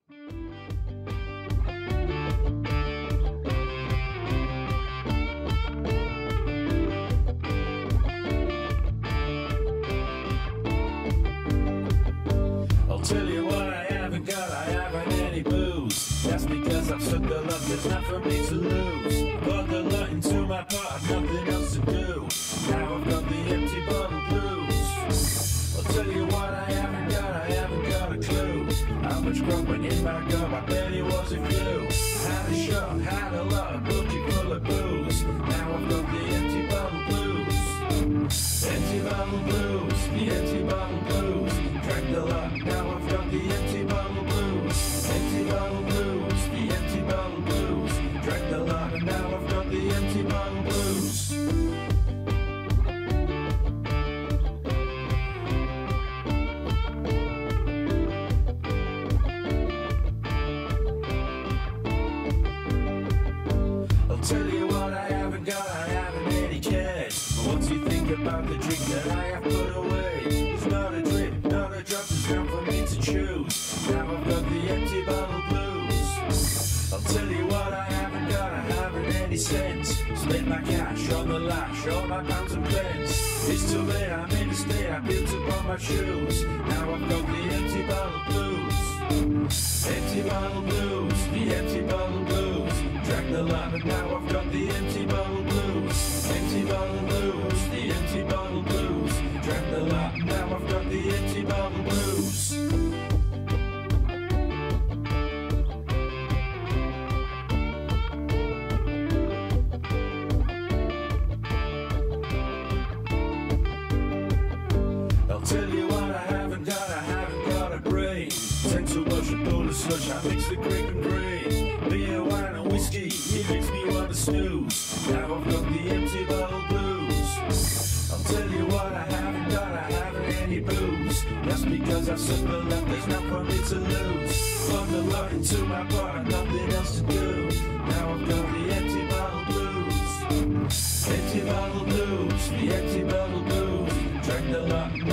I'll tell you what I haven't got, I haven't any booze. That's because I've took the love, there's not for me to lose. Got the lot into my pot, I've nothing else to do. Now I've got the empty bottle blues. I'll tell you what I haven't got a clue. How much grub went in my gum, I bet it was a few. Had a shot, had a lot, a bucket full of booze. Now I've got the empty bottle blues. Empty bottle blues, the empty bottle blues. Drank the lot, now I've got the empty bottle blues. Empty bottle blues, the empty bottle blues. Drank the lot, and now I've got the empty bottle blues. I'll tell you what I haven't got, I haven't any cash. But once you think about the drink that I have put away, it's not a drip, not a drop, it's time for me to choose. Now I've got the empty bottle blues. I'll tell you what I haven't got, I haven't any cents. Spent my cash on the lash, all my pounds and pence. It's too late, I'm in a state, I built upon my shoes. Now I've got the empty bottle blues. Empty bottle blues, the empty bottle blues. Drank the lot, and now I've got the empty bottle blues. Empty bottle blues, the empty bottle blues. Drank the lot, and now I've got the empty bottle blues. I'll tell you what I haven't got a brain. Tend to wash a bowl of slush, I mix the grape and grain. Beer, wine and whiskey, it makes me want to snooze. Now I've got the empty bottle blues. I'll tell you what I haven't got, I haven't any booze. That's because I've sucked the love, there's not for me to lose. Plug the lot into my bar, nothing else to do. Now I've got the empty bottle blues. Empty bottle blues, the empty bottle blues. Drank the lot.